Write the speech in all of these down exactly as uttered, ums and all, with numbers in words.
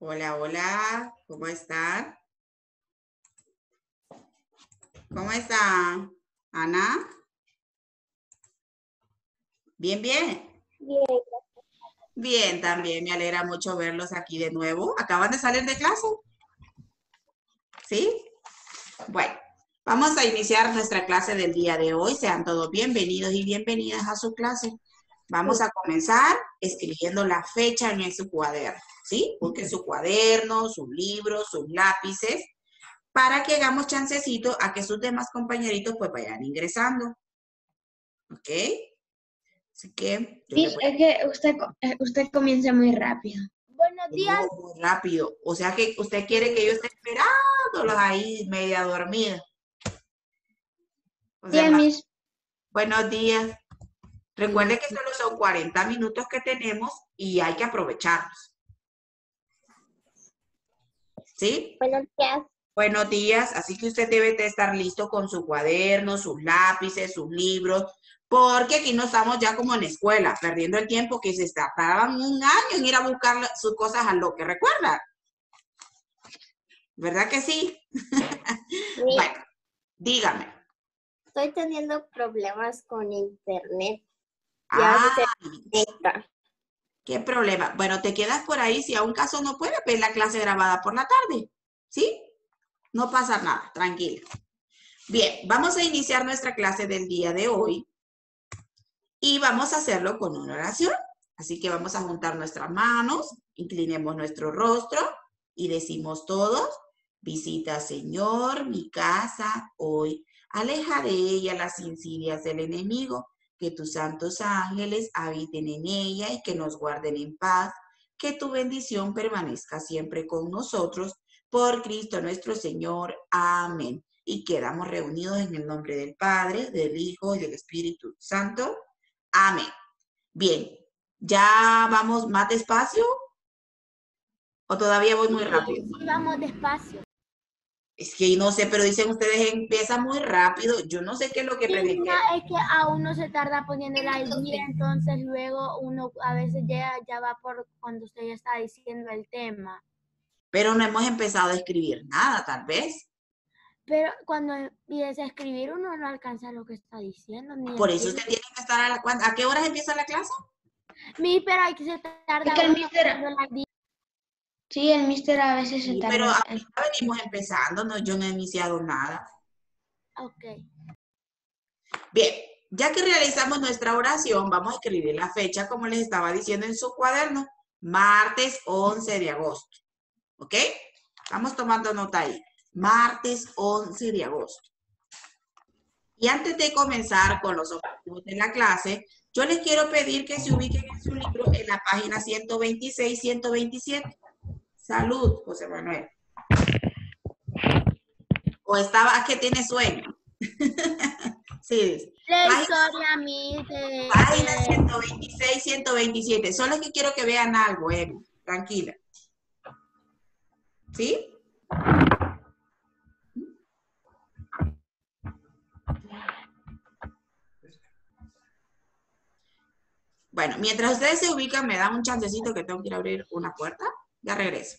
Hola, hola, ¿cómo están? ¿Cómo está, Ana? Bien, bien. Bien, Bien, también me alegra mucho verlos aquí de nuevo. ¿Acaban de salir de clase? ¿Sí? Bueno, vamos a iniciar nuestra clase del día de hoy. Sean todos bienvenidos y bienvenidas a su clase. Vamos sí. a comenzar escribiendo la fecha en su cuaderno, ¿sí? Busquen su cuaderno, sus libros, sus lápices, para que hagamos chancecito a que sus demás compañeritos pues vayan ingresando, ¿ok? Así que yo le Miss, voy es que usted, co- eh, usted comienza muy rápido. Buenos a días. no, muy rápido. O sea que usted quiere que yo esté esperándolos ahí media dormida. O sea, Días, más, Miss. buenos días. Recuerde Buenos que días. solo son cuarenta minutos que tenemos y hay que aprovecharlos. ¿Sí? Buenos días. Buenos días. Así que usted debe de estar listo con su cuaderno, sus lápices, sus libros, porque aquí no estamos ya como en escuela, perdiendo el tiempo que se tardaban un año en ir a buscar sus cosas a lo que recuerda. ¿Verdad que sí? Miss, Bueno, dígame. estoy teniendo problemas con internet y a veces se Ah, conecta. ¿qué problema? Bueno, te quedas por ahí. Si a un caso no puedes ver la clase grabada por la tarde. ¿Sí? No pasa nada, tranquila. Bien, vamos a iniciar nuestra clase del día de hoy y vamos a hacerlo con una oración. Así que vamos a juntar nuestras manos, inclinemos nuestro rostro y decimos todos, visita Señor mi casa hoy, aleja de ella las insidias del enemigo, que tus santos ángeles habiten en ella y que nos guarden en paz, que tu bendición permanezca siempre con nosotros, por Cristo nuestro Señor. Amén. Y quedamos reunidos en el nombre del Padre, del Hijo y del Espíritu Santo. Amén. Bien, ¿ya vamos más despacio o todavía voy muy rápido? Sí, vamos despacio. Es que no sé, pero dicen ustedes empieza muy rápido. Yo no sé qué es lo que Sí, no, prediqué, es que a uno se tarda poniéndola al día, entonces luego uno a veces ya, ya va por cuando usted ya está diciendo el tema. pero no hemos empezado a escribir nada, tal vez. Pero cuando empieza a escribir uno no alcanza lo que está diciendo, ni Por eso usted entiende. tiene que estar a la cuenta. ¿A qué horas empieza la clase? Mi, pero hay que se Es tarda que el uno mister, poniéndola al día. sí, el mister a veces se Sí, pero tarda. en- ahorita venimos empezando, no, yo no he iniciado nada. Ok. Bien, ya que realizamos nuestra oración, vamos a escribir la fecha, como les estaba diciendo en su cuaderno, martes once de agosto. ¿Ok? Estamos tomando nota ahí. Martes once de agosto. Y antes de comenzar con los objetivos de la clase, yo les quiero pedir que se ubiquen en su libro en la página ciento veintiséis, ciento veintisiete. Salud, José Manuel. O estaba, es que tiene sueño. Sí, La página, historia, mi, de, página de... ciento veintiséis, ciento veintisiete. Solo es que quiero que vean algo, Emi. Tranquila. ¿Sí? Bueno, mientras ustedes se ubican, me dan un chancecito que tengo que ir a abrir una puerta. Ya regreso.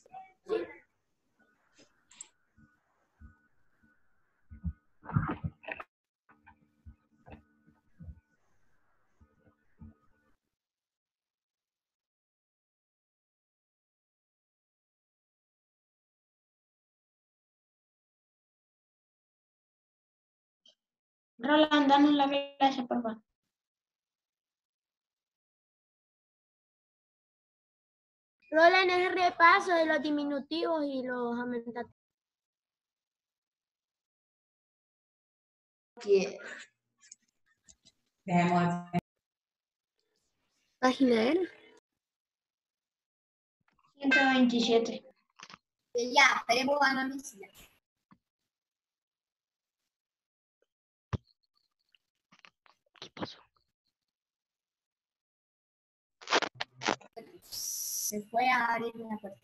Roland, danos la clase, por favor. Roland es el repaso de los diminutivos y los aumentativos. Página era. ciento veintisiete. Ya, esperemos a la mesilla. ¿Qué pasó? Se fue a abrir una puerta.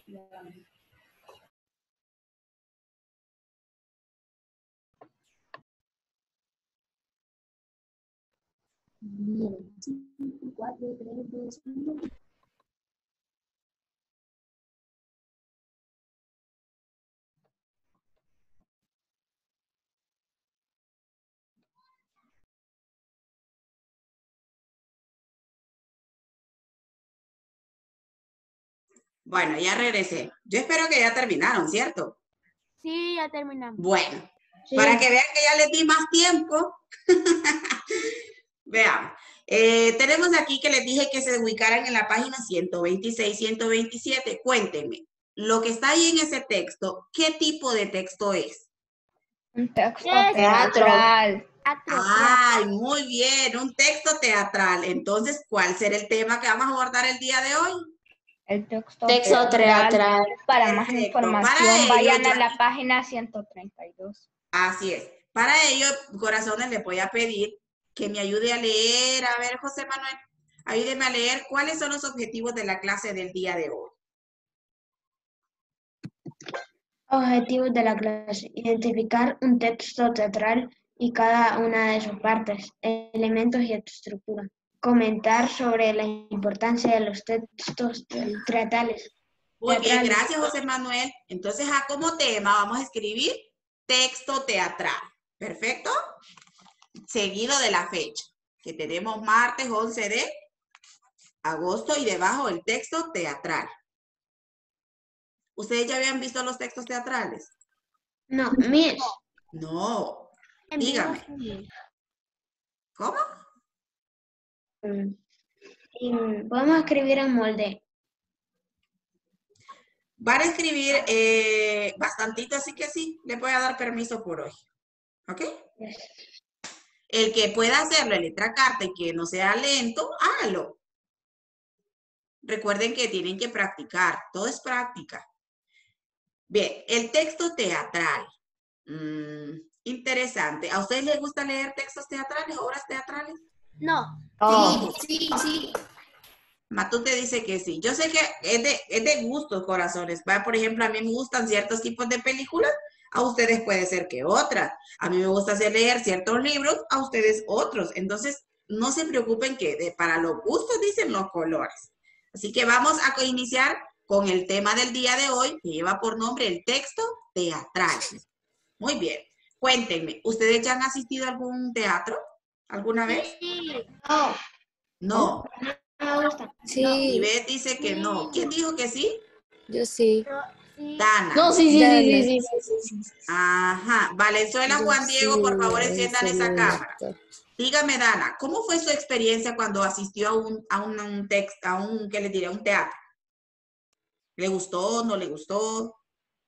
Miren, cinco, cuatro, tres, dos, uno. Bueno, ya regresé. Yo espero que ya terminaron, ¿cierto? Sí, ya terminamos. Bueno, Sí. para que vean que ya les di más tiempo. Veamos. Eh, tenemos aquí que les dije que se ubicaran en la página ciento veintiséis, ciento veintisiete. Cuéntenme, lo que está ahí en ese texto, ¿qué tipo de texto es? Un texto Es- teatral. Teatro, Ay, muy bien, un texto teatral. Entonces, ¿cuál será el tema que vamos a abordar el día de hoy? El texto, Texto teatral. Para más Perfecto. información, Para ello, vayan ya- a la página ciento treinta y dos. Así es. Para ello, corazones, les voy a pedir que me ayude a leer. A ver, José Manuel, ayúdeme a leer cuáles son los objetivos de la clase del día de hoy. Objetivos de la clase. Identificar un texto teatral y cada una de sus partes, elementos y estructura. Comentar sobre la importancia de los textos teatrales. Muy bien, Teatrales. gracias, José Manuel. Entonces, a como tema vamos a escribir texto teatral. ¿Perfecto? Seguido de la fecha, que tenemos martes once de agosto y debajo el texto teatral. ¿Ustedes ya habían visto los textos teatrales? No, Miss. No. En vivo, Dígame. sí. ¿Cómo? mm, y podemos escribir en molde. Van a escribir eh, bastantito, así que sí, le voy a dar permiso por hoy. ¿Ok? El que pueda hacerlo en letra carta y que no sea lento, hágalo. Recuerden que tienen que practicar, todo es práctica. Bien, el texto teatral. Mm, interesante. ¿A ustedes les gusta leer textos teatrales, obras teatrales? No. Oh, Sí, sí. Matute dice que sí. Yo sé que es de, es de gustos, corazones. ¿Va? Por ejemplo, a mí me gustan ciertos tipos de películas, a ustedes puede ser que otras. A mí me gusta hacer leer ciertos libros, a ustedes otros. Entonces, no se preocupen que de, para los gustos dicen los colores. Así que vamos a iniciar con el tema del día de hoy, que lleva por nombre el texto teatral. Muy bien. Cuéntenme, ¿ustedes ya han asistido a algún teatro alguna vez? Sí. No, No. no me gusta. Sí, Ivette dice que no. ¿Quién dijo que sí? yo sí. Yo sí. Dana. No, sí, sí, Dana. sí, sí, sí, sí, sí. Ajá. Valenzuela, Yo Juan Diego, por sí, favor, me enciendan hice esa un cámara. acto. Dígame, Dana, ¿cómo fue su experiencia cuando asistió a un, a un, un texto, a un, ¿qué le diré? Un teatro. ¿Le gustó? ¿No le gustó?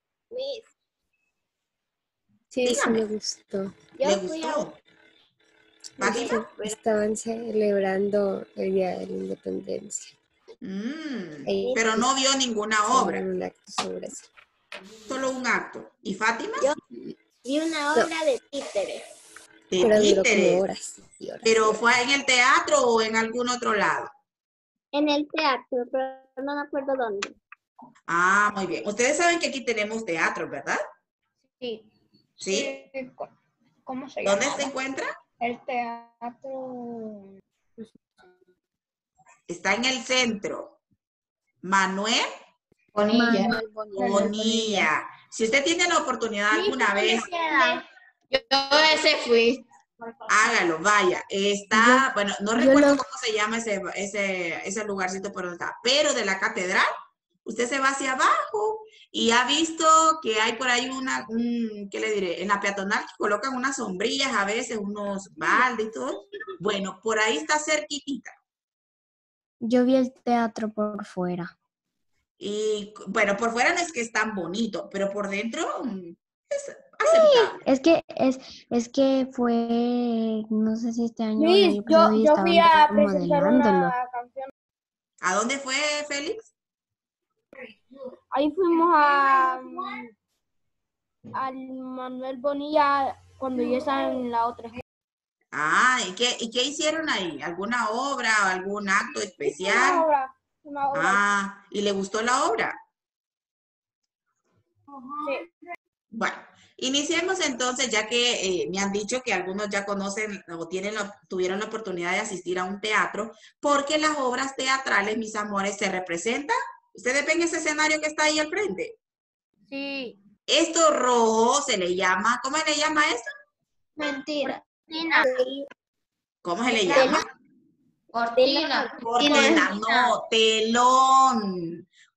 Sí, sí Dígame. me gustó. ¿Le gustó? ¿Fátima? Est- Estaban celebrando el Día de la Independencia. Mm, Ahí pero no vio ninguna hicieron obra, un acto sobre eso. solo un acto. ¿Y Fátima? Vi una No. obra de títeres. De Pero duró títeres. como horas y horas. y ¿Pero horas. fue en el teatro o en algún otro lado? En el teatro, pero no me acuerdo dónde. Ah, muy bien. Ustedes saben que aquí tenemos teatro, ¿verdad? sí. ¿Sí? ¿Cómo se ¿Dónde llama? se encuentra? El teatro. Está en el centro. Manuel Bonilla. Manuel Bonilla. Bonilla. Si usted tiene la oportunidad alguna vez, Yo ese fui. hágalo, vaya. Está, bueno, no yo recuerdo lo- cómo se llama ese, ese, ese lugarcito por donde está, pero de la catedral, usted se va hacia abajo y ha visto que hay por ahí una, un, ¿qué le diré? En la peatonal que colocan unas sombrillas a veces, unos baldes y todo. Bueno, por ahí está cerquitita. Yo vi el teatro por fuera. Y bueno, por fuera no es que es tan bonito, pero por dentro mm, es aceptable. Es que es, es que fue, no sé si este año o el Luis, año pasado y yo, yo fui a estaban presentar remodelándolo. una canción. ¿A dónde fue, Félix? Ahí fuimos a al Manuel Bonilla cuando yo estaba en la otra escuela. Ah, ¿y qué, y qué hicieron ahí? ¿Alguna obra o algún acto Una especial? obra, una obra. Ah, ¿y le gustó la obra? Sí. Bueno, iniciemos entonces, ya que eh, me han dicho que algunos ya conocen o tienen la- tuvieron la oportunidad de asistir a un teatro, porque las obras teatrales, mis amores, se representan. ¿Ustedes ven ese escenario que está ahí al frente? Sí. Esto rojo se le llama, ¿cómo se le llama esto? Mentira. ¿Cómo se le Telón. llama? Cortina. Cortina, no, telón.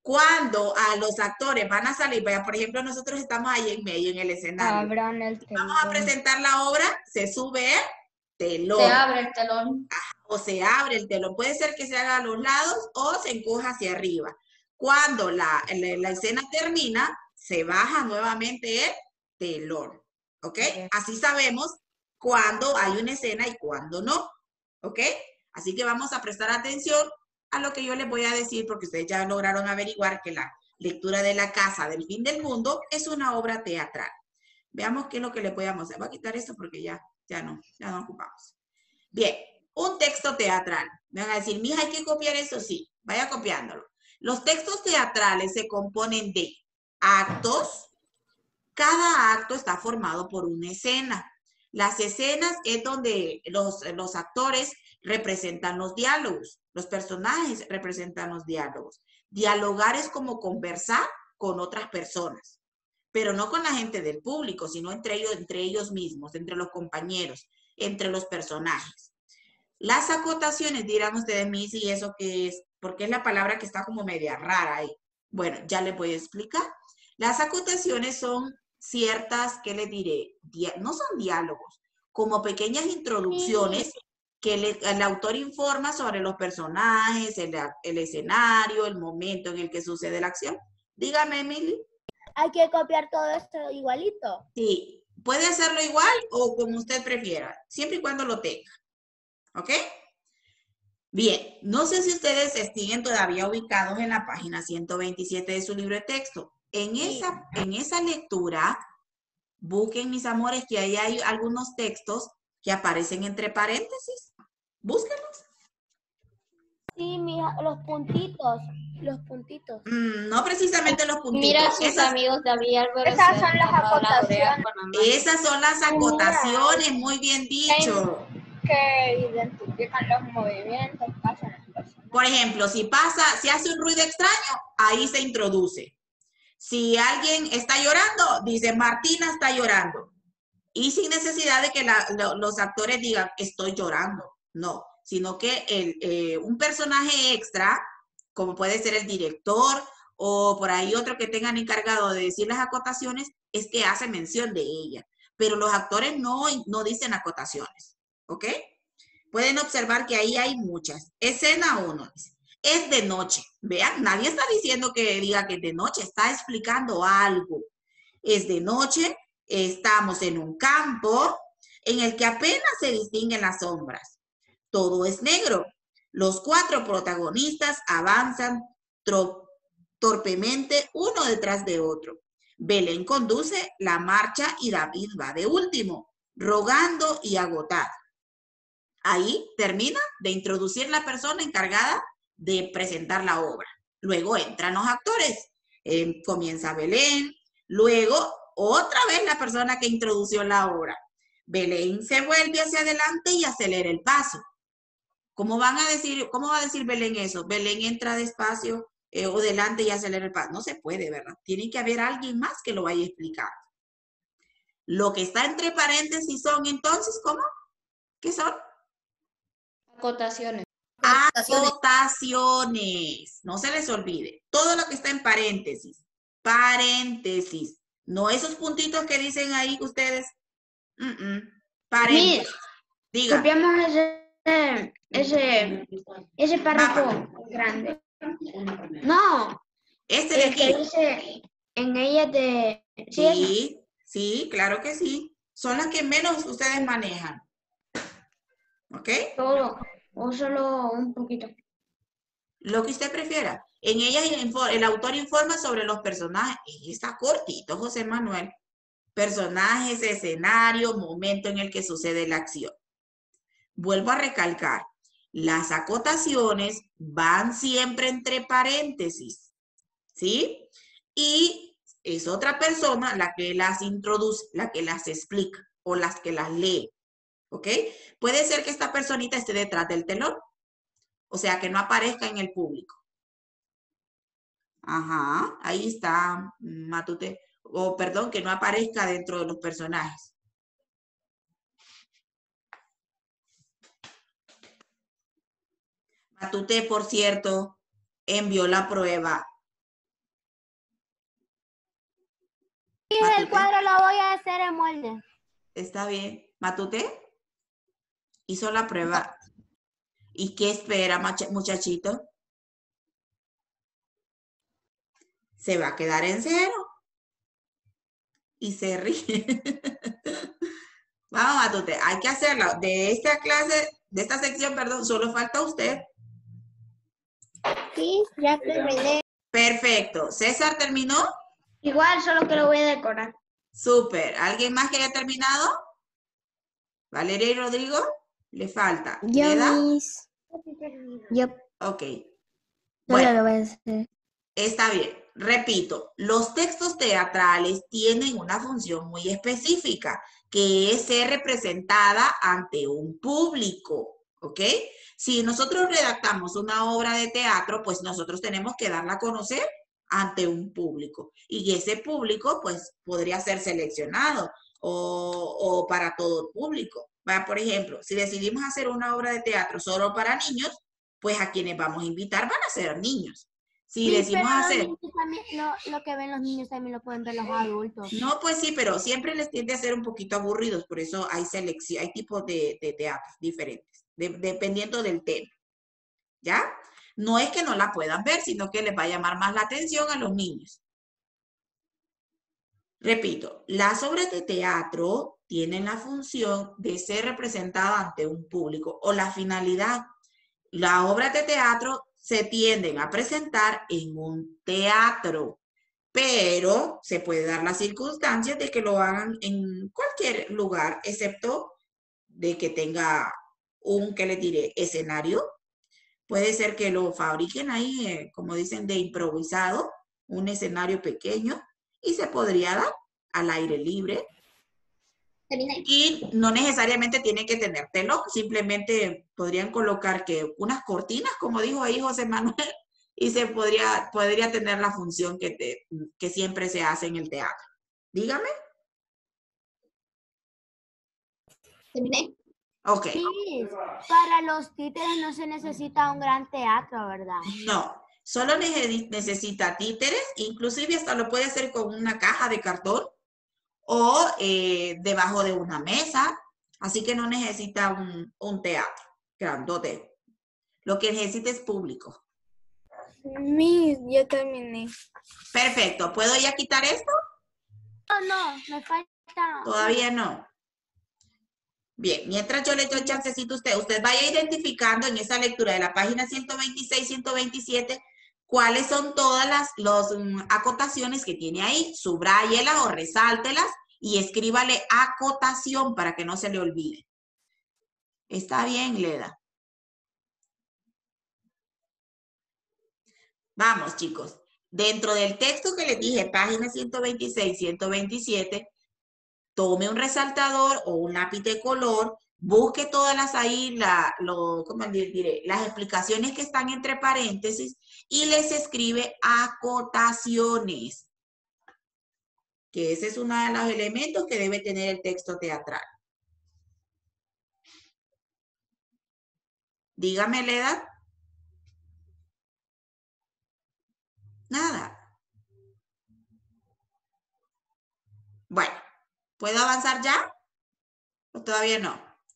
Cuando a los actores van a salir, vaya, por ejemplo, nosotros estamos ahí en medio, en el escenario. Abran el telón. Vamos a presentar la obra, se sube el telón. Se abre el telón. O se abre el telón. Puede ser que se haga a los lados o se encoja hacia arriba. Cuando la, la, la escena termina, se baja nuevamente el telón. ¿Ok? Así sabemos cuándo hay una escena y cuándo no. ¿Ok? Así que vamos a prestar atención a lo que yo les voy a decir, porque ustedes ya lograron averiguar que la lectura de La Casa del Fin del Mundo es una obra teatral. Veamos qué es lo que le podemos hacer. Voy a quitar esto porque ya, ya no, ya no ocupamos. Bien, un texto teatral. Me van a decir, mija, hay que copiar eso. Sí, vaya copiándolo. Los textos teatrales se componen de actos. Cada acto está formado por una escena. Las escenas es donde los, los actores representan los diálogos. Los personajes representan los diálogos. Dialogar es como conversar con otras personas, pero no con la gente del público, sino entre ellos, entre ellos mismos, entre los compañeros, entre los personajes. Las acotaciones, dirán ustedes, Miss, ¿y eso qué es? Porque es la palabra que está como media rara ahí. Bueno, ya les voy a explicar. Las acotaciones son ciertas, ¿qué les diré? Dia- no son diálogos, como pequeñas introducciones que le- el autor informa sobre los personajes, el, el escenario, el momento en el que sucede la acción. Dígame, Emily. Hay que copiar todo esto igualito. Sí, puede hacerlo igual o como usted prefiera, siempre y cuando lo tenga. ¿Ok? Bien, no sé si ustedes siguen todavía ubicados en la página ciento veintisiete de su libro de texto. En esa, en esa lectura, busquen, mis amores, que ahí hay algunos textos que aparecen entre paréntesis. Búsquenlos. Sí, mija, los puntitos, los puntitos. Mm, no precisamente los puntitos. Mira a sus esas, amigos David Álvaro. Esas son las acotaciones. esas son las acotaciones, muy bien dicho. Que identifican los movimientos, pasan las personas. Por ejemplo, si pasa, si hace un ruido extraño, ahí se introduce. Si alguien está llorando, dice Martina está llorando. Y sin necesidad de que la, lo, los actores digan estoy llorando. No, sino que el, eh, un personaje extra, como puede ser el director o por ahí otro que tengan encargado de decir las acotaciones, es que hace mención de ella. Pero los actores no, no dicen acotaciones. ¿Ok? Pueden observar que ahí hay muchas. Escena uno. Es de noche. Vean, nadie está diciendo que diga que es de noche. Está explicando algo. Es de noche. Estamos en un campo en el que apenas se distinguen las sombras. Todo es negro. Los cuatro protagonistas avanzan torpemente uno detrás de otro. Belén conduce la marcha y David va de último, rogando y agotado. Ahí termina de introducir la persona encargada de presentar la obra. Luego entran los actores. Eh, comienza Belén. Luego, otra vez la persona que introdució la obra. Belén se vuelve hacia adelante y acelera el paso. ¿Cómo van a decir, cómo va a decir Belén eso? Belén entra despacio eh, o delante y acelera el paso. No se puede, ¿verdad? Tiene que haber alguien más que lo vaya a explicar. Lo que está entre paréntesis son entonces, ¿cómo? ¿Qué son? Acotaciones. Acotaciones. No se les olvide. Todo lo que está en paréntesis. Paréntesis. No esos puntitos que dicen ahí que ustedes. Mm -mm. Paréntesis. Diga. Copiamos ese, ese, ese párrafo grande. No. Este de el que aquí. dice en ella de... Sí, sí, sí, claro que sí. Son las que menos ustedes manejan. ¿Ok? Todo. O solo un poquito. Lo que usted prefiera. En ella el autor informa sobre los personajes. Y está cortito, José Manuel. Personajes, escenario, momento en el que sucede la acción. Vuelvo a recalcar. Las acotaciones van siempre entre paréntesis. ¿Sí? Y es otra persona la que las introduce, la que las explica o las que las lee. ¿Ok? Puede ser que esta personita esté detrás del telón. O sea, que no aparezca en el público. Ajá, ahí está, Matute. O perdón, que no aparezca dentro de los personajes. Matute, por cierto, envió la prueba el Matute, cuadro lo voy a hacer en molde. ¿está bien? ¿Matute? Hizo la prueba. ¿Y qué espera, macha- muchachito? Se va a quedar en cero. Y se ríe. Vamos, Matute, hay que hacerlo. De esta clase, de esta sección, perdón, solo falta usted. Sí, ya terminé. Perfecto. ¿César terminó? Igual, solo que lo voy a decorar. Súper. ¿Alguien más que haya terminado? ¿Valeria y Rodrigo? Le falta. Yo, ¿Leda? mis. Yo Ok. solo Bueno, lo voy a hacer. está bien. Repito, los textos teatrales tienen una función muy específica, que es ser representada ante un público, ¿ok? Si nosotros redactamos una obra de teatro, pues nosotros tenemos que darla a conocer ante un público. Y ese público, pues, podría ser seleccionado o, o para todo el público. Va, por ejemplo, si decidimos hacer una obra de teatro solo para niños, pues a quienes vamos a invitar van a ser niños. Si Sí, decimos pero los hacer... niños también, lo, lo que ven los niños también lo pueden ver los adultos. No, pues sí, pero siempre les tiende a ser un poquito aburridos, por eso hay selección, hay tipos de, de teatros diferentes, de- dependiendo del tema, ¿ya? No es que no la puedan ver, sino que les va a llamar más la atención a los niños. Repito, las obras de teatro tienen la función de ser representada ante un público o la finalidad. Las obras de teatro se tienden a presentar en un teatro, pero se puede dar las circunstancias de que lo hagan en cualquier lugar, excepto de que tenga un, ¿qué le diré?, escenario. Puede ser que lo fabriquen ahí, eh, como dicen, de improvisado, un escenario pequeño, y se podría dar al aire libre. Terminé. Y no necesariamente tienen que tener telón, simplemente podrían colocar que unas cortinas, como dijo ahí José Manuel, y se podría, podría tener la función que, te, que siempre se hace en el teatro. Dígame. Terminé. Ok. Sí, para los títeres no se necesita un gran teatro, ¿verdad? No, solo nece- necesita títeres, inclusive hasta lo puede hacer con una caja de cartón o eh, debajo de una mesa, así que no necesita un, un teatro grandote. Lo que necesita es público. Mis, ya terminé. Perfecto, ¿puedo ya quitar esto? No, no, me falta. Todavía no. Bien, mientras yo le doy chancecito a usted, usted vaya identificando en esa lectura de la página ciento veintiséis, ciento veintisiete, cuáles son todas las los, um, acotaciones que tiene ahí. Subráyelas o resáltelas y escríbale acotación para que no se le olvide. ¿Está bien, Leda? Vamos, chicos. Dentro del texto que les dije, página ciento veintiséis, ciento veintisiete, tome un resaltador o un lápiz de color, busque todas las ahí, la, lo, ¿cómo diré? Las explicaciones que están entre paréntesis y les escribe acotaciones, que ese es uno de los elementos que debe tener el texto teatral. Dígame la edad. Nada. Bueno, ¿puedo avanzar ya? ¿O todavía no?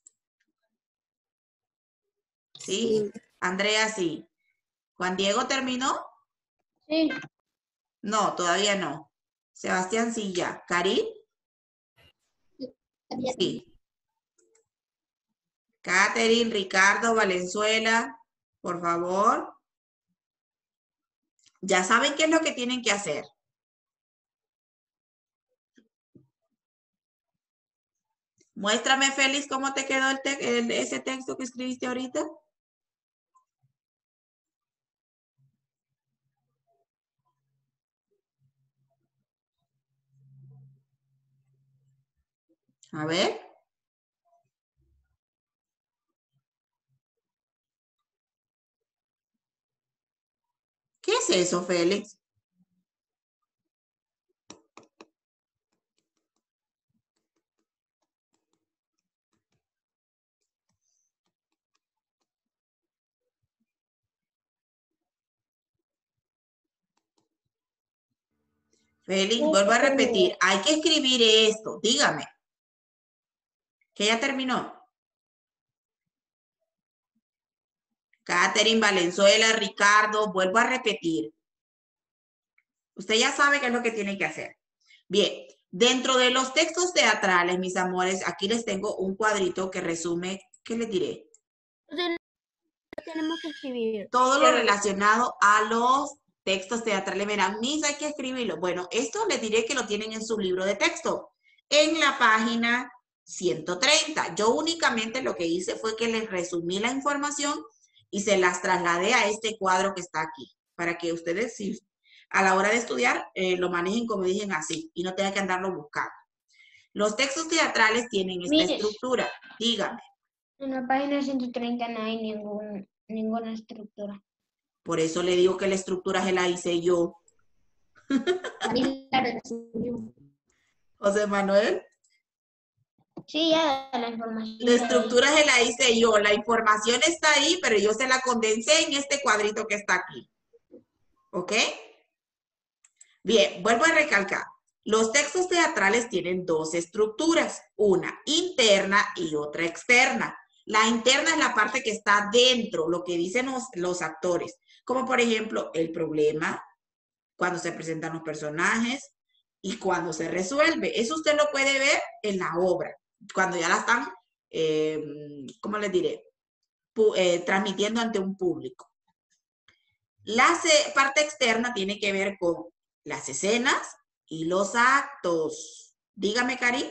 ¿Sí? Sí. Andrea, sí. ¿Juan Diego terminó? Sí. No, todavía no. Sebastián, sí, ya. ¿Karin? También. Sí. Catherine, Ricardo, Valenzuela, por favor. Ya saben qué es lo que tienen que hacer. Muéstrame, Félix, cómo te quedó el te el, ese texto que escribiste ahorita. A ver. ¿Qué es eso, Félix? Félix, vuelvo a repetir. Hay que escribir esto. Dígame. ¿Que ya terminó? Catherine, Valenzuela, Ricardo, vuelvo a repetir. Usted ya sabe qué es lo que tiene que hacer. Bien, dentro de los textos teatrales, mis amores, aquí les tengo un cuadrito que resume, ¿qué les diré? Tenemos que escribir. Todo lo relacionado a los textos teatrales. Verán, mis, hay que escribirlo. Bueno, esto les diré que lo tienen en su libro de texto, en la página ciento treinta. Yo únicamente lo que hice fue que les resumí la información y se las trasladé a este cuadro que está aquí, para que ustedes, si a la hora de estudiar, eh, lo manejen como dicen así, y no tengan que andarlo buscando. Los textos teatrales tienen esta Miss, estructura. Dígame. En la página ciento treinta no hay ningún, ninguna estructura. Por eso le digo que la estructura se la hice yo. José Manuel. Sí, ya la información. La estructura se la hice yo. La información está ahí, pero yo se la condensé en este cuadrito que está aquí. ¿Ok? Bien, vuelvo a recalcar. Los textos teatrales tienen dos estructuras, una interna y otra externa. La interna es la parte que está dentro, lo que dicen los, los actores, como por ejemplo el problema, cuando se presentan los personajes y cuando se resuelve. Eso usted lo puede ver en la obra, cuando ya la están, eh, ¿cómo les diré? Pu- eh, transmitiendo ante un público. La parte externa tiene que ver con las escenas y los actos. Dígame, Cari.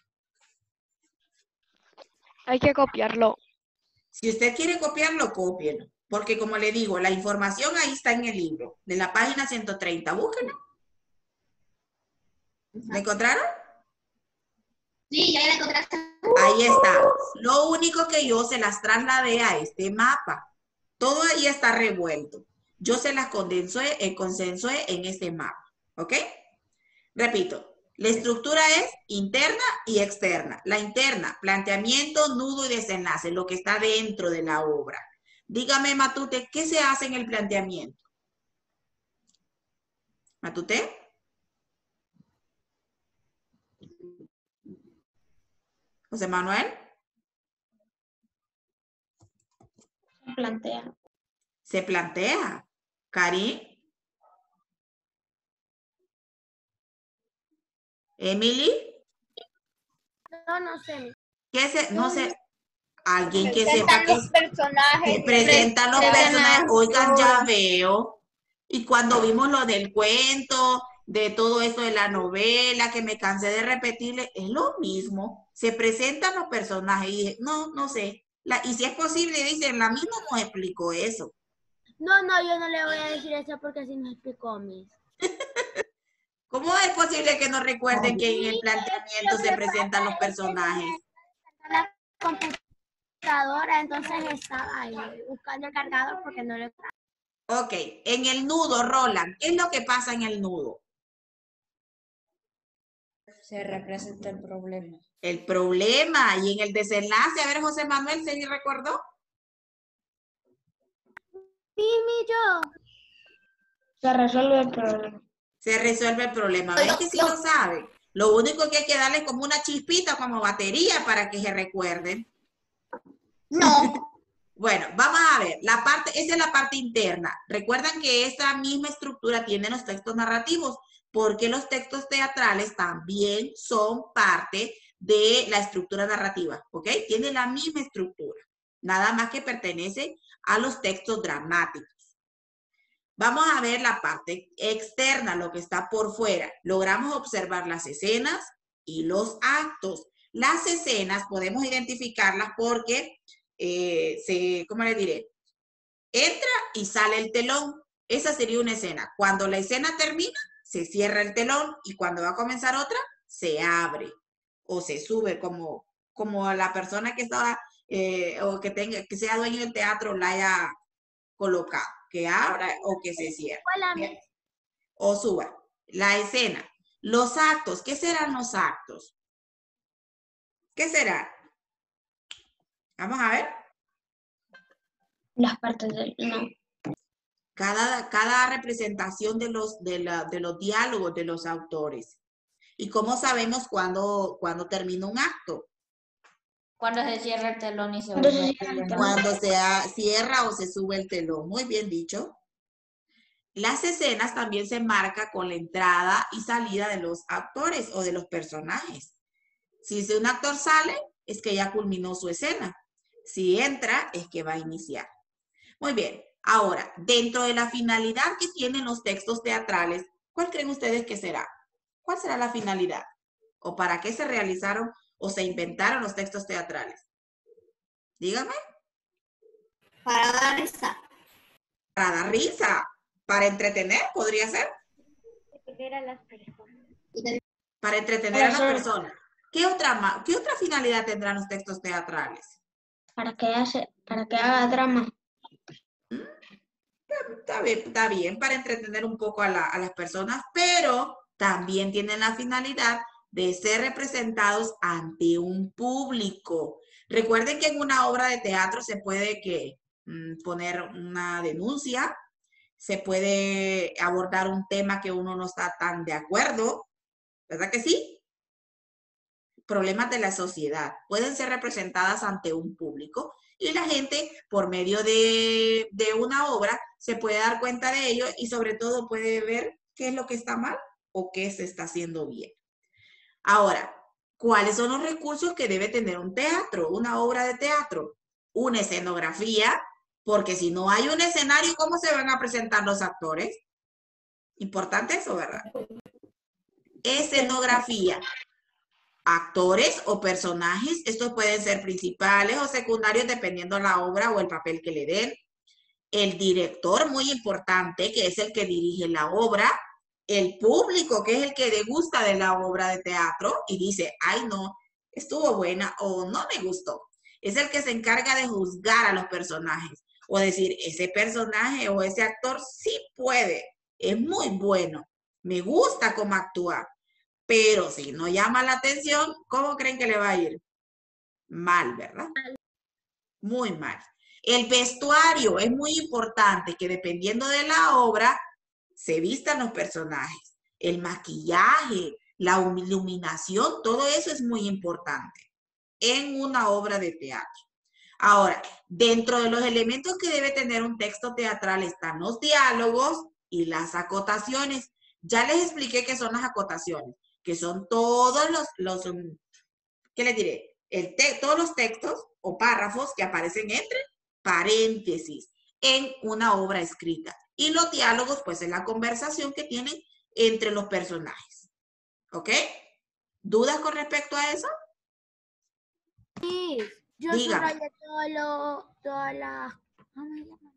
Hay que copiarlo. Si usted quiere copiarlo, cópielo. Porque como le digo, la información ahí está en el libro, de la página ciento treinta. Búsquenlo. ¿La encontraron? Sí, ya la encontraste. Ahí está. Lo único que yo se las trasladé a este mapa. Todo ahí está revuelto. Yo se las condensé, eh, consensué en este mapa. ¿Ok? Repito, la estructura es interna y externa. La interna, planteamiento, nudo y desenlace, lo que está dentro de la obra. Dígame, Matute, ¿qué se hace en el planteamiento? ¿Matute? ¿José Manuel? Se plantea. Se plantea. ¿Cari? ¿Emily? No, no sé. ¿Qué se, no sé, alguien que sepa Presentan que los personajes. se presentan los personajes? Oigan, ya veo. Y cuando vimos lo del cuento, de todo esto de la novela, que me cansé de repetirle, es lo mismo. Se presentan los personajes y dije, no, no sé. La, y si es posible, dicen, la misma nos explicó eso. No, no, yo no le voy a decir eso porque así nos explicó Miss. ¿Cómo es posible que no recuerden que en el planteamiento se presentan los personajes? La computadora, entonces estaba ahí buscando el cargador porque no le... Ok, en el nudo, Roland, ¿qué es lo que pasa en el nudo? Se representa el problema. El problema. Y en el desenlace, a ver, José Manuel, ¿se recordó? Mimi, yo. Se resuelve el problema. Se resuelve el problema. ¿Ven que sí lo saben? Lo único que hay que darle es como una chispita, como batería, para que se recuerden. No. Bueno, vamos a ver. La parte, esa es la parte interna. Recuerdan que esta misma estructura tiene los textos narrativos, porque los textos teatrales también son parte de la estructura narrativa, ¿ok? Tiene la misma estructura, nada más que pertenece a los textos dramáticos. Vamos a ver la parte externa, lo que está por fuera. Logramos observar las escenas y los actos. Las escenas podemos identificarlas porque, eh, se, ¿cómo le diré? Entra y sale el telón. Esa sería una escena. Cuando la escena termina, se cierra el telón y cuando va a comenzar otra, se abre o se sube como, como la persona que estaba eh, o que, tenga, que sea dueño del teatro la haya colocado, que abra o que se cierre. Bien. O suba. La escena. Los actos. ¿Qué serán los actos? ¿Qué será? Vamos a ver. Las partes del... No. Cada, cada representación de los, de, la, de los diálogos de los autores. ¿Y cómo sabemos cuándo, cuándo termina un acto? Cuando se cierra el telón y se Cuando se vuelve a cierra el abrir. telón. Cuando se ha- cierra o se sube el telón. Muy bien dicho. Las escenas también se marcan con la entrada y salida de los actores o de los personajes. Si un actor sale, es que ya culminó su escena. Si entra, es que va a iniciar. Muy bien. Ahora, dentro de la finalidad que tienen los textos teatrales, ¿cuál creen ustedes que será? ¿Cuál será la finalidad? ¿O para qué se realizaron o se inventaron los textos teatrales? Dígame. Para dar esa. Para dar risa, para entretener, podría ser. Para entretener a las personas. ¿Qué otra, ma- ¿Qué otra finalidad tendrán los textos teatrales? Para que, hace, para que haga drama. Está bien, está bien, para entretener un poco a, la- a las personas, pero también tienen la finalidad de ser representados ante un público. Recuerden que en una obra de teatro se puede que, mm, poner una denuncia, se puede abordar un tema que uno no está tan de acuerdo, ¿verdad que sí? Problemas de la sociedad pueden ser representadas ante un público y la gente por medio de, de una obra se puede dar cuenta de ello y sobre todo puede ver qué es lo que está mal o qué se está haciendo bien. Ahora, ¿cuáles son los recursos que debe tener un teatro, una obra de teatro? Una escenografía, porque si no hay un escenario, ¿cómo se van a presentar los actores? Importante eso, ¿verdad? Escenografía. Actores o personajes, estos pueden ser principales o secundarios dependiendo de la obra o el papel que le den. El director, muy importante, que es el que dirige la obra. El público, que es el que degusta de la obra de teatro y dice, ay no, estuvo buena o no me gustó. Es el que se encarga de juzgar a los personajes o decir, ese personaje o ese actor sí puede, es muy bueno, me gusta cómo actúa. Pero si no llama la atención, ¿cómo creen que le va a ir? Mal, ¿verdad? Muy mal. El vestuario es muy importante, que dependiendo de la obra, se vistan los personajes. El maquillaje, la iluminación, todo eso es muy importante en una obra de teatro. Ahora, dentro de los elementos que debe tener un texto teatral están los diálogos y las acotaciones. Ya les expliqué qué son las acotaciones, que son todos los, los ¿qué les diré? El te todos los textos o párrafos que aparecen entre paréntesis en una obra escrita. Y los diálogos, pues, es la conversación que tienen entre los personajes. ¿Ok? ¿Dudas con respecto a eso? Sí, yo Dígame. subrayé todo lo, todas las, ¿cómo se llama?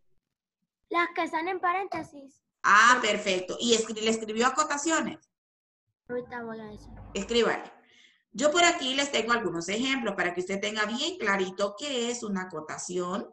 Las que están en paréntesis. Ah, perfecto. ¿Y escri le escribió acotaciones? Ahorita voy a decir. Escríbale. Yo por aquí les tengo algunos ejemplos para que usted tenga bien clarito qué es una acotación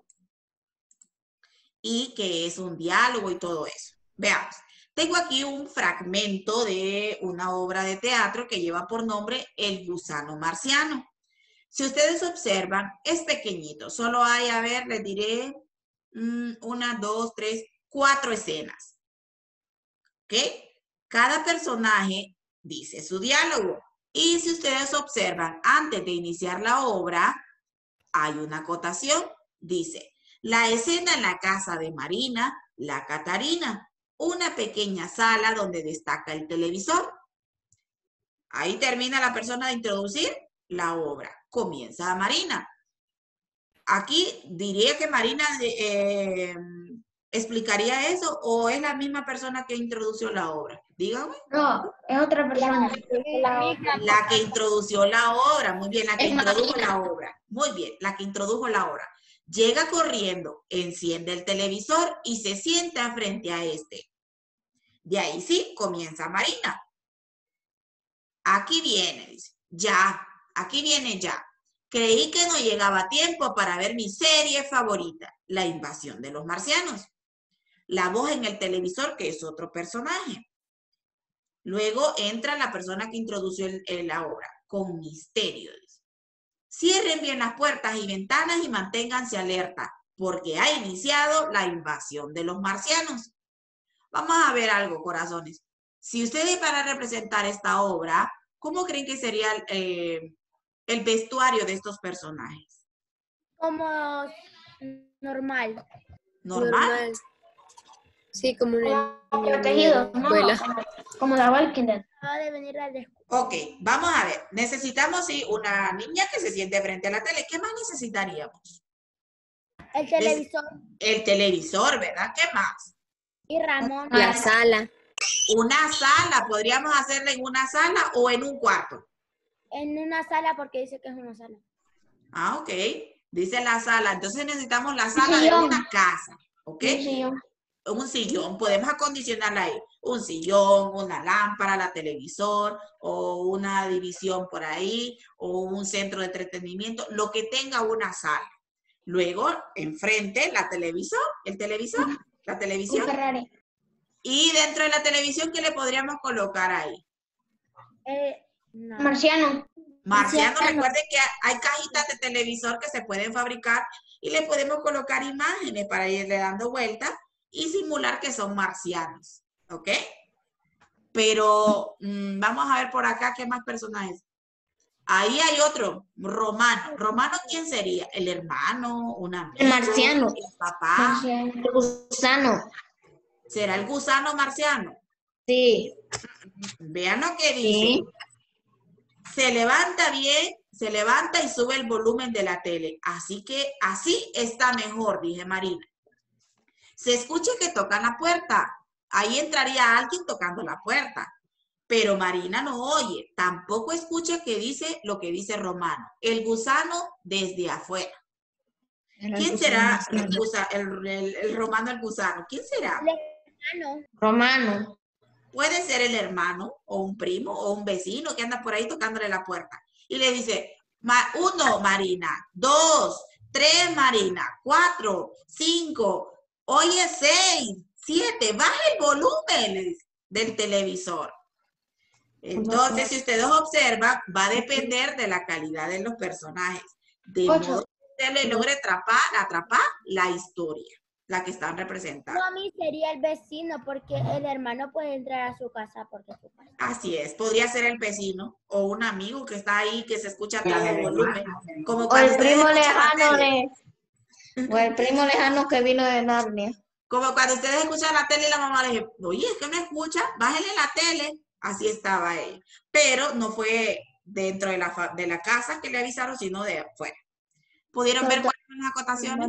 y qué es un diálogo y todo eso. Veamos. Tengo aquí un fragmento de una obra de teatro que lleva por nombre El gusano marciano. Si ustedes observan, es pequeñito. Solo hay, a ver, les diré, mmm, una, dos, tres, cuatro escenas. ¿Ok? Cada personaje dice su diálogo. Y si ustedes observan, antes de iniciar la obra, hay una acotación. Dice, la escena en la casa de Marina, la Catarina, una pequeña sala donde destaca el televisor. Ahí termina la persona de introducir la obra. Comienza Marina. Aquí diría que Marina eh, explicaría eso o es la misma persona que introdució la obra. Dígame. No, es otra persona. La que introdució la obra. Muy bien, la que introdujo la obra. Muy bien, la que introdujo la obra. Llega corriendo, enciende el televisor y se sienta frente a este. De ahí sí, comienza Marina. Aquí viene, dice, ya, aquí viene ya. Creí que no llegaba tiempo para ver mi serie favorita, La invasión de los marcianos. La voz en el televisor, que es otro personaje. Luego entra la persona que introdució el, el, la obra, con misterio. Dice. Cierren bien las puertas y ventanas y manténganse alerta. porque ha iniciado la invasión de los marcianos. Vamos a ver algo, corazones. Si ustedes van a representar esta obra, ¿cómo creen que sería eh, el vestuario de estos personajes? Como normal. ¿Normal? Normal. Sí, como una Como niña protegido, de ¿no? escuela. Como, como la Walking Dead. Acaba de venir al descu- Ok, vamos a ver. Necesitamos, sí, una niña que se siente frente a la tele. ¿Qué más necesitaríamos? El televisor El televisor, ¿verdad? ¿Qué más? y Ramón. La sala. Una sala. ¿Podríamos hacerla en una sala o en un cuarto? En una sala porque dice que es una sala. Ah, ok. Dice la sala. Entonces necesitamos la sala de sillón. una casa. ¿Ok? Un sillón. Un sillón. Podemos acondicionarla ahí. Un sillón, una lámpara, la televisor, o una división por ahí, o un centro de entretenimiento, lo que tenga una sala. Luego, enfrente, la televisor, el televisor, la Un televisión. Ferrari. Y dentro de la televisión, ¿qué le podríamos colocar ahí? Eh, no. Marciano. Marciano, Marciano. recuerden que hay cajitas de televisor que se pueden fabricar y le podemos colocar imágenes para irle dando vueltas y simular que son marcianos, ¿ok? Pero mmm, vamos a ver por acá qué más personajes. Ahí hay otro, Romano. ¿Romano quién sería? ¿El hermano? ¿Un amigo? El marciano. ¿El papá? Marciano. El gusano. ¿Será el gusano marciano? Sí. Vean lo que dice. Sí. Se levanta bien, se levanta y sube el volumen de la tele. Así que así está mejor, dije Marina. Se escucha que tocan la puerta. Ahí entraría alguien tocando la puerta. Pero Marina no oye. Tampoco escucha que dice lo que dice Romano. El gusano desde afuera. ¿Quién será el, gusa- el- el- el Romano el gusano? ¿Quién será? Hermano. Romano. Puede ser el hermano o un primo o un vecino que anda por ahí tocándole la puerta. Y le dice, "Ma- uno, Marina, dos, tres, Marina, cuatro, cinco, oye, seis, siete, baja el volumen le dice, del televisor. Entonces, si ustedes observan, va a depender de la calidad de los personajes. De Ocho. modo que usted le logre atrapar, atrapar la historia, la que están representando. Mami sería el vecino porque el hermano puede entrar a su casa porque es su casa. Así es, podría ser el vecino o un amigo que está ahí que se escucha a todo volumen. Como O cuando el ustedes primo escuchan la lejano tele. de. O el primo lejano que vino de Narnia. Como cuando ustedes escuchan la tele y la mamá le dice, oye, es que no escucha, bájale la tele. Así estaba él. Pero no fue dentro de la, fa- de la casa que le avisaron, sino de afuera. ¿Pudieron ver cuáles son las acotaciones?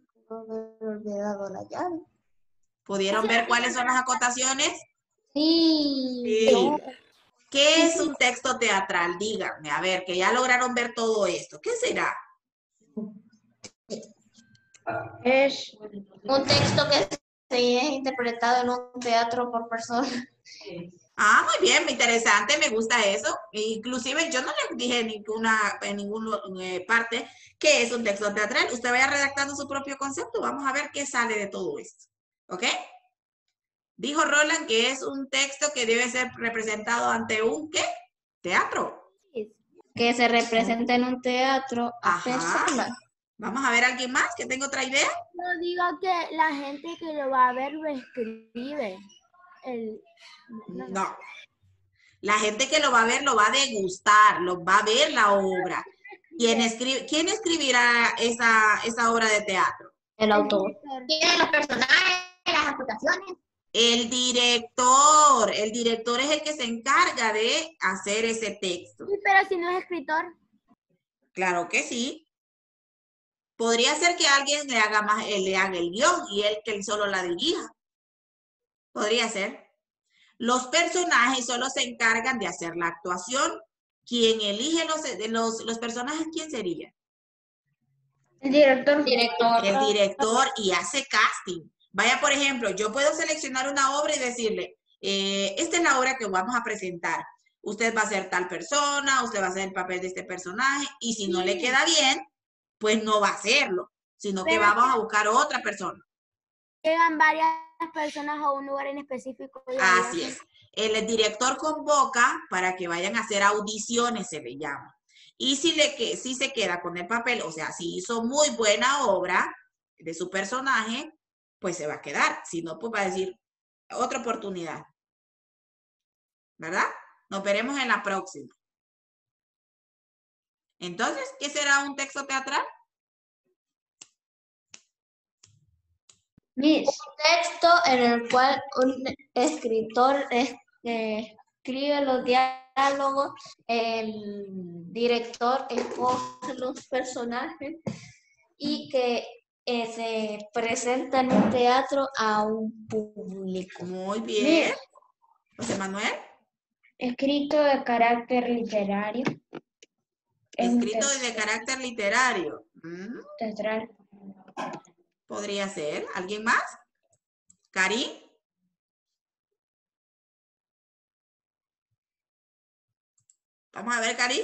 ¿Pudieron ver cuáles son las acotaciones? Sí. Sí. ¿Qué es un texto teatral? Díganme, a ver, que ya lograron ver todo esto. ¿Qué será? Es un texto que se es interpretado en un teatro por persona. Ah, muy bien, muy interesante, me gusta eso. Inclusive yo no les dije en ninguna, en ninguna eh, parte que es un texto teatral. Usted vaya redactando su propio concepto. Vamos a ver qué sale de todo esto. ¿Ok? Dijo Roland que es un texto que debe ser representado ante un ¿qué? Teatro. Que se representa en un teatro a Ajá. personas. Vamos a ver a alguien más que tenga otra idea. No diga que la gente que lo va a ver lo escribe. El, no. No. La gente que lo va a ver lo va a degustar, lo va a ver la obra. ¿Quién, escribe, ¿quién escribirá esa, esa obra de teatro? El autor. Tienen los personajes, las aplicaciones. El director. El director es el que se encarga de hacer ese texto. Sí, pero si no es escritor. Claro que sí. Podría ser que alguien le haga más, eh, le haga el guión y él que él solo la dirija. Podría ser. Los personajes solo se encargan de hacer la actuación. ¿Quién elige los, los, los personajes? ¿Quién sería? El director. Director. El director y hace casting. Vaya, por ejemplo, yo puedo seleccionar una obra y decirle, eh, esta es la obra que vamos a presentar. Usted va a ser tal persona, usted va a hacer el papel de este personaje, y si no le queda bien, pues no va a hacerlo, sino que Pero vamos a buscar otra persona. Llegan varias personas a un lugar en específico. y Así ahí es. El director convoca para que vayan a hacer audiciones, se le llama. Y si, le que, si se queda con el papel, o sea, si hizo muy buena obra, de su personaje, pues se va a quedar. Si no, pues va a decir otra oportunidad. ¿Verdad? Nos veremos en la próxima. Entonces, ¿qué será un texto teatral? Miss, Texto en el cual un escritor es- eh, escribe los diálogos, el director escoge los personajes y que eh, se presenta en un teatro a un público. Muy bien. Miss, José Manuel. escrito de carácter literario. Es un Escrito texto de carácter literario. Mm, teatral. Podría ser. ¿Alguien más? ¿Karim? Vamos a ver, Karim.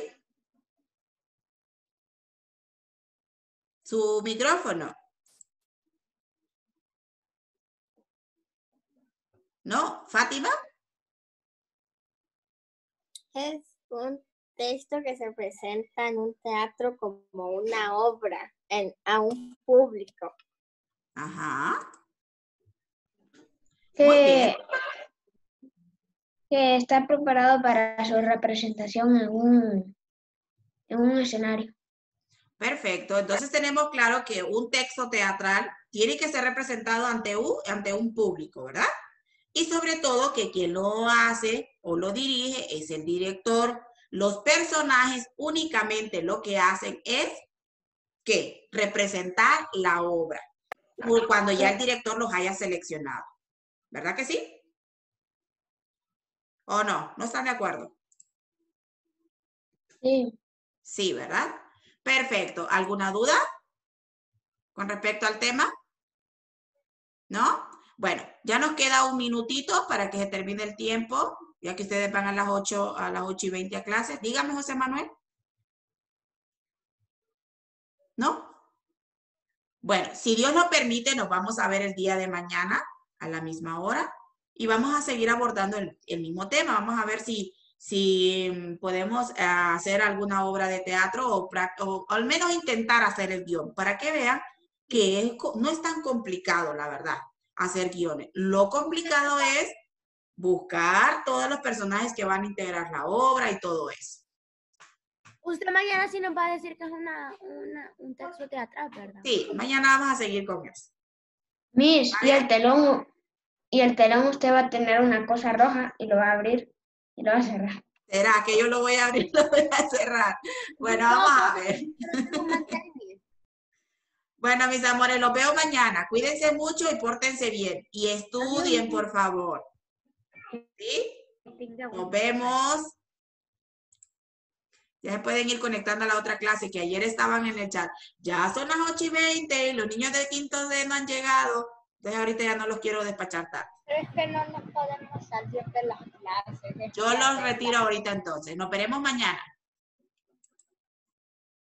Su micrófono. ¿No? ¿Fátima? Es un texto que se presenta en un teatro como una obra en, a un público. Ajá. Muy bien. Que, que está preparado para su representación en un, en un escenario. Perfecto. Entonces tenemos claro que un texto teatral tiene que ser representado ante un, ante un público, ¿verdad? Y sobre todo que quien lo hace o lo dirige es el director. Los personajes únicamente lo que hacen es ¿qué? Representar la obra. Cuando ya el director los haya seleccionado. ¿Verdad que sí? ¿O no? ¿No están de acuerdo? Sí. Sí, ¿verdad? Perfecto. ¿Alguna duda con respecto al tema? ¿No? Bueno, ya nos queda un minutito para que se termine el tiempo, ya que ustedes van a las ocho, a las ocho y veinte a clases. Dígame, José Manuel. ¿No? Bueno, si Dios nos permite, nos vamos a ver el día de mañana a la misma hora y vamos a seguir abordando el, el mismo tema. Vamos a ver si, si podemos uh, hacer alguna obra de teatro o, o, o al menos intentar hacer el guión para que vean que es, no es tan complicado, la verdad, hacer guiones. Lo complicado es buscar todos los personajes que van a integrar la obra y todo eso. Usted mañana sí nos va a decir que es una, una, un texto teatral, ¿verdad? Sí, mañana vamos a seguir con eso. Miss, y el telón, y el telón usted va a tener una cosa roja y lo va a abrir y lo va a cerrar. ¿Será que yo lo voy a abrir y lo voy a cerrar? Bueno, vamos a ver. Bueno, mis amores, los veo mañana. Cuídense mucho y pórtense bien. Y estudien, por favor. ¿Sí? Nos vemos. Ya se pueden ir conectando a la otra clase que ayer estaban en el chat. Ya son las ocho y veinte y los niños de quinto D no han llegado. Entonces ahorita ya no los quiero despachar tarde. Pero es que no nos podemos salir de las clases. Yo los retiro ahorita entonces. Nos veremos mañana.